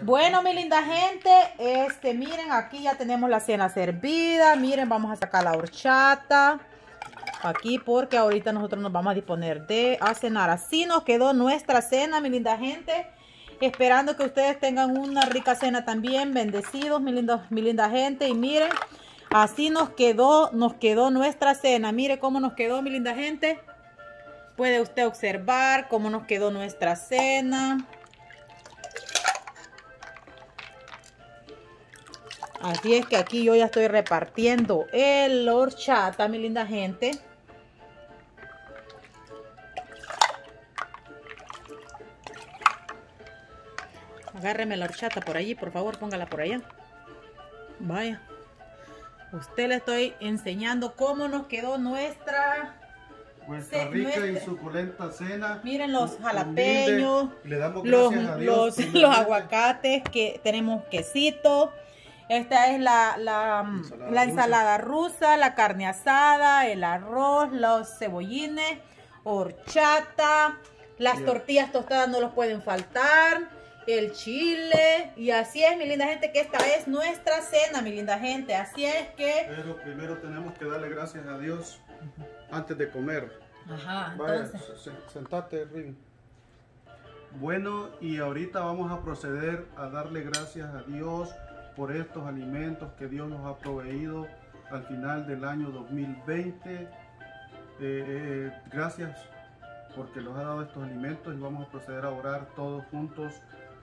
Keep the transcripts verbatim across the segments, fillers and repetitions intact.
Bueno, mi linda gente, este, miren, aquí ya tenemos la cena servida. Miren, vamos a sacar la horchata aquí porque ahorita nosotros nos vamos a disponer de a cenar. Así nos quedó nuestra cena, mi linda gente. Esperando que ustedes tengan una rica cena también. Bendecidos, mi, lindo, mi linda gente. Y miren, así nos quedó, nos quedó nuestra cena. Mire cómo nos quedó, mi linda gente. Puede usted observar cómo nos quedó nuestra cena. Así es que aquí yo ya estoy repartiendo el horchata, mi linda gente. Agárreme la horchata por allí, por favor, póngala por allá. Vaya. Usted le estoy enseñando cómo nos quedó nuestra... Nuestra rica nuestra, y suculenta cena. Miren los jalapeños, le damos los, gracias a Dios, los, los aguacates, que tenemos quesito. Esta es la, la, ensalada, la ensalada rusa. rusa, la carne asada, el arroz, los cebollines, horchata, las yeah. tortillas tostadas no los pueden faltar, el chile. Y así es, mi linda gente, que esta es nuestra cena, mi linda gente. Así es que... Pero primero tenemos que darle gracias a Dios antes de comer. Ajá, Vaya, entonces... sentate, Rivi. Bueno, y ahorita vamos a proceder a darle gracias a Dios por estos alimentos que Dios nos ha proveído al final del año dos mil veinte. Eh, eh, gracias porque nos ha dado estos alimentos y vamos a proceder a orar todos juntos.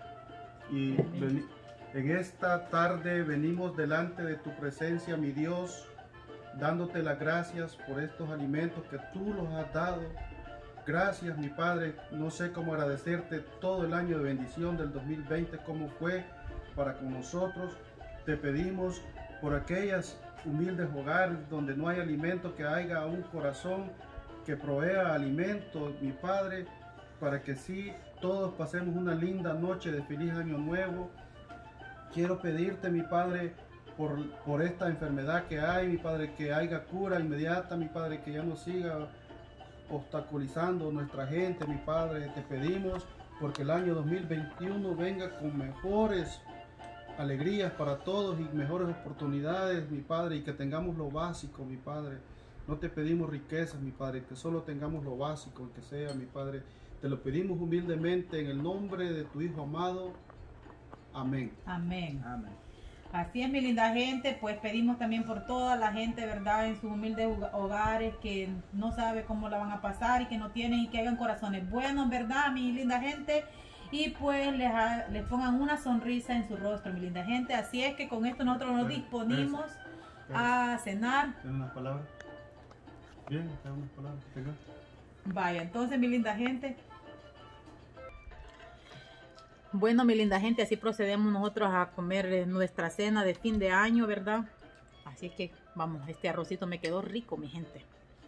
Y en esta tarde venimos delante de tu presencia, mi Dios, dándote las gracias por estos alimentos que tú nos has dado. Gracias, mi Padre. No sé cómo agradecerte todo el año de bendición del dos mil veinte, cómo fue para con nosotros. Te pedimos por aquellas humildes hogares donde no hay alimento, que haya un corazón que provea alimento, mi Padre, para que sí todos pasemos una linda noche de feliz año nuevo. Quiero pedirte, mi Padre, por, por esta enfermedad que hay, mi Padre, que haya cura inmediata, mi Padre, que ya no siga obstaculizando nuestra gente, mi Padre. Te pedimos porque el año dos mil veintiuno venga con mejores alegrías para todos y mejores oportunidades, mi Padre, y que tengamos lo básico, mi Padre. No te pedimos riquezas, mi Padre, que solo tengamos lo básico, que sea, mi Padre. Te lo pedimos humildemente en el nombre de tu Hijo amado. Amén. Amén. Amén. Así es, mi linda gente, pues pedimos también por toda la gente, ¿verdad?, en sus humildes hogares, que no sabe cómo la van a pasar y que no tienen, y que hagan corazones buenos, ¿verdad, mi linda gente? Y pues les, ha, les pongan una sonrisa en su rostro, mi linda gente. Así es que con esto nosotros nos disponimos a cenar. ¿Tiene unas palabras? Bien, ¿tiene unas palabras? ¿Tenga? Vaya, entonces, mi linda gente. Bueno, mi linda gente, así procedemos nosotros a comer nuestra cena de fin de año, ¿verdad? Así que, vamos, este arrocito me quedó rico, mi gente.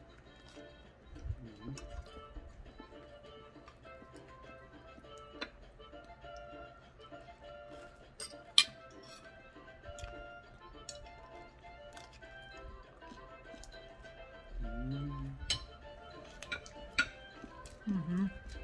Uh-huh.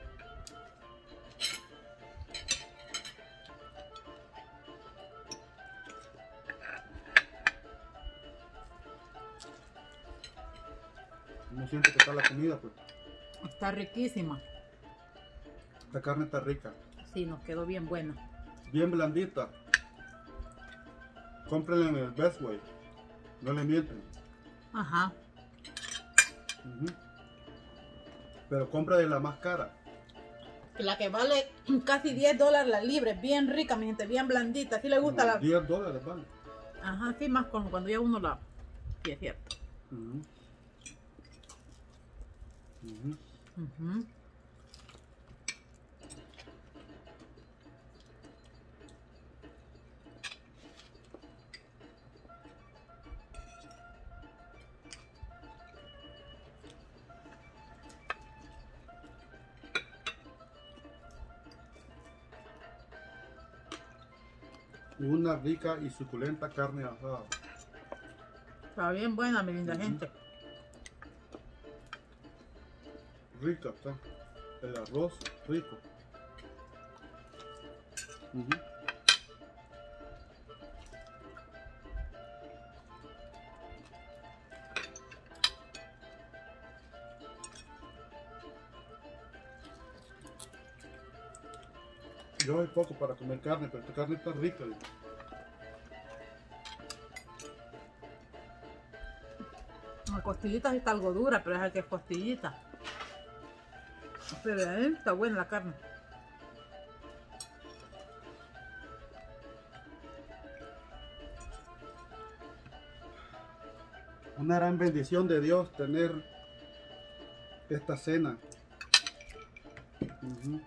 ¿Cómo siente que está la comida, pues? Está riquísima. La carne está rica. Sí, nos quedó bien buena. Bien blandita. Cómprenla en el Best Way. No le mienten. Ajá. Uh-huh. Pero compra de la más cara. La que vale casi diez dólares la libra. Es bien rica, mi gente, bien blandita. ¿Sí le gusta no, la...? diez dólares vale. Ajá, sí, más con, cuando ya uno la... Sí, es cierto. Uh-huh. Uh-huh. Uh-huh. Una rica y suculenta carne asada. Está bien buena, mi linda uh-huh. gente. Rica está. El arroz rico. Uh-huh. Yo soy poco para comer carne, pero esta carne está rica. La costillita sí está algo dura, pero es el que es costillita. Pero eh, está buena la carne. Una gran bendición de Dios tener esta cena. Uh-huh.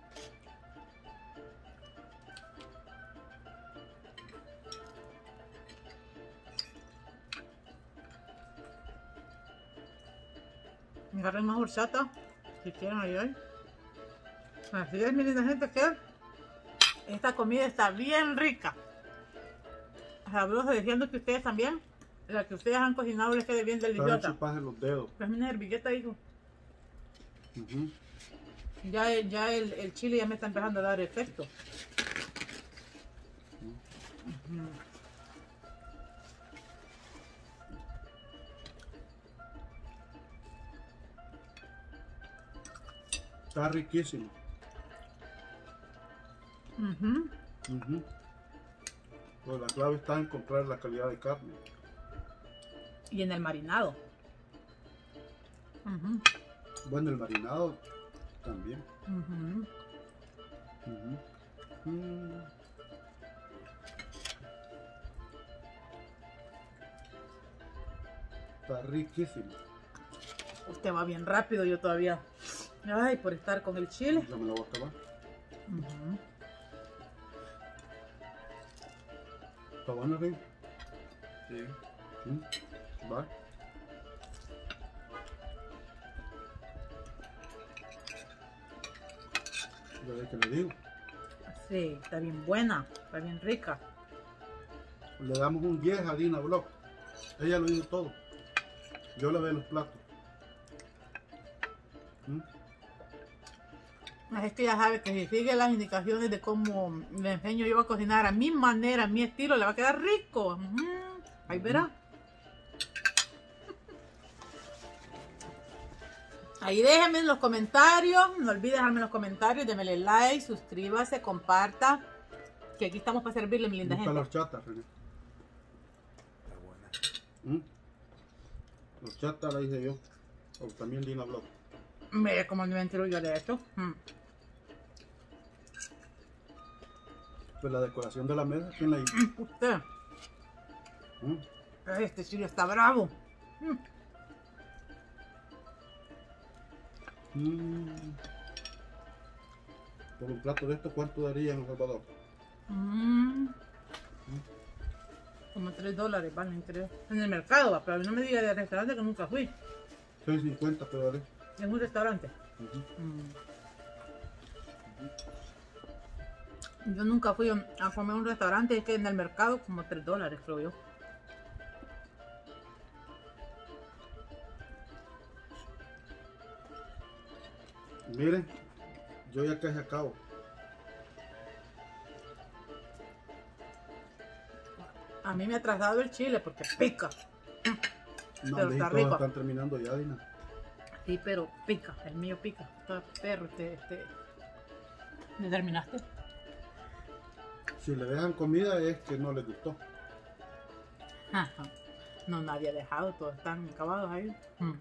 Agarren más horchata, si quieren ahí hoy. Así es, mi linda gente, que esta comida está bien rica. Sabrosa, diciendo que ustedes también, la que ustedes han cocinado les quede bien deliciosa. En los dedos. Es mi servilleta, hijo. Uh-huh. Ya, ya el, el chile ya me está empezando a dar efecto. Uh-huh. Está riquísimo. Uh-huh. Uh-huh. Pues la clave está en comprar la calidad de carne. Y en el marinado. Uh-huh. Bueno, el marinado también. Uh-huh. Uh-huh. Mm. Está riquísimo. Usted va bien rápido, yo todavía. Ay, por estar con el chile. Ya me lo voy a acabar. Uh-huh. ¿Está bueno, Rey? Sí. ¿Mm? ¿Va? Ya ve que le digo. Sí, está bien buena, está bien rica. Le damos un diez a Dina Block. Ella lo hizo todo. Yo le doy los platos. ¿Mm? Es que ya sabe que si sigue las indicaciones de cómo le enseño yo a cocinar a mi manera, a mi estilo, le va a quedar rico. Uh-huh. Ahí verá. Ahí déjenme en los comentarios, no olviden dejarme en los comentarios, denme like, suscríbase, comparta, que aquí estamos para servirle, mi linda gente. Me gustan los chatas, René. Está buena. ¿Mm? Los chatas la hice yo, o también Dina Block. Mire cómo me entero yo de esto. Mm. Pues la decoración de la mesa, ¿quién la hizo? Usted. ¿Mm? Este chile está bravo. Mm. Mm. Por un plato de esto, ¿cuánto daría en El Salvador? Mm. Mm. Como tres dólares valen, creo. En el mercado, va, pero no me diga de restaurante que nunca fui. seis cincuenta, pero vale. En un restaurante. Uh-huh. Mm. Yo nunca fui a comer a un restaurante, es que en el mercado como tres dólares, creo yo. Miren, yo ya casi acabo. A mí me ha atrasado el chile porque pica. No, Pero está rico. Están terminando ya, Dina. Sí, pero pica, el mío pica. Está perro, este, este. ¿Me terminaste? Si le dejan comida es que no les gustó. Ajá. No, nadie ha dejado, todos están acabados ahí. Uh-huh.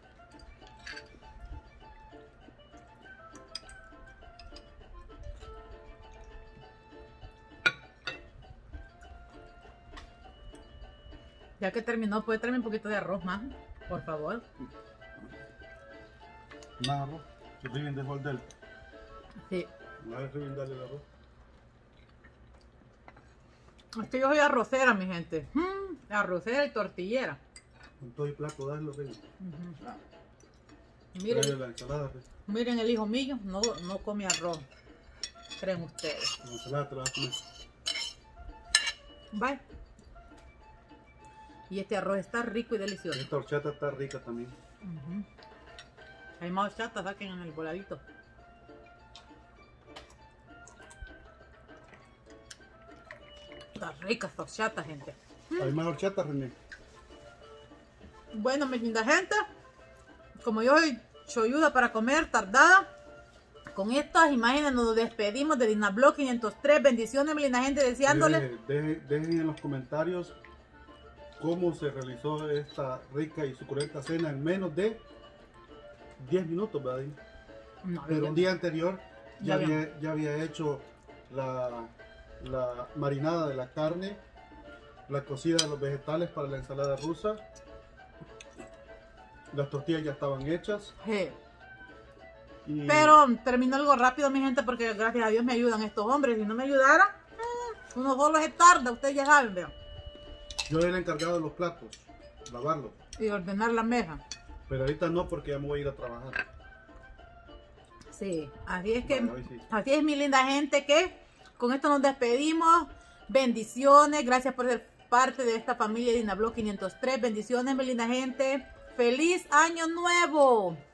Ya que terminó, ¿puede traerme un poquito de arroz más? Por favor. Más arroz. Que Riven dejó el del. Sí. No es Riven darle el arroz. Es que yo soy arrocera, mi gente. Mm, arrocera y tortillera. Con todo el plato, dale, Riven. Uh-huh. Miren, la ensalada, Riven. Miren el hijo mío, no, no come arroz. Creen ustedes. La ensalada te la vas a comer. Bye. Y este arroz está rico y delicioso. Esta horchata está rica también. Uh-huh. Hay más horchata, saquen en el voladito. Está rica esta horchata, gente. Hay más horchata, René. Bueno, mi linda gente, como yo soy cholluda para comer, tardada, Con estas imágenes nos despedimos de Dinablog quinientos tres. Bendiciones, mi linda gente, deseándole. Dejen, dejen, dejen en los comentarios cómo se realizó esta rica y suculenta cena en menos de diez minutos, ¿verdad? No, Pero un día anterior ya, Ya había, ya había hecho la, la marinada de la carne, la cocida de los vegetales para la ensalada rusa. Las tortillas ya estaban hechas. Sí. Y Pero terminó algo rápido, mi gente, porque gracias a Dios me ayudan estos hombres. Si no me ayudaran, mm, unos solos es tarde, ustedes ya saben, vean. yo era el encargado de los platos, lavarlos. Y ordenar la mesa. Pero ahorita no, porque ya me voy a ir a trabajar. Sí, así es que, Bueno, hoy sí. así es, mi linda gente, que con esto nos despedimos. Bendiciones, gracias por ser parte de esta familia de Dinablog quinientos tres. Bendiciones, mi linda gente. ¡Feliz Año Nuevo!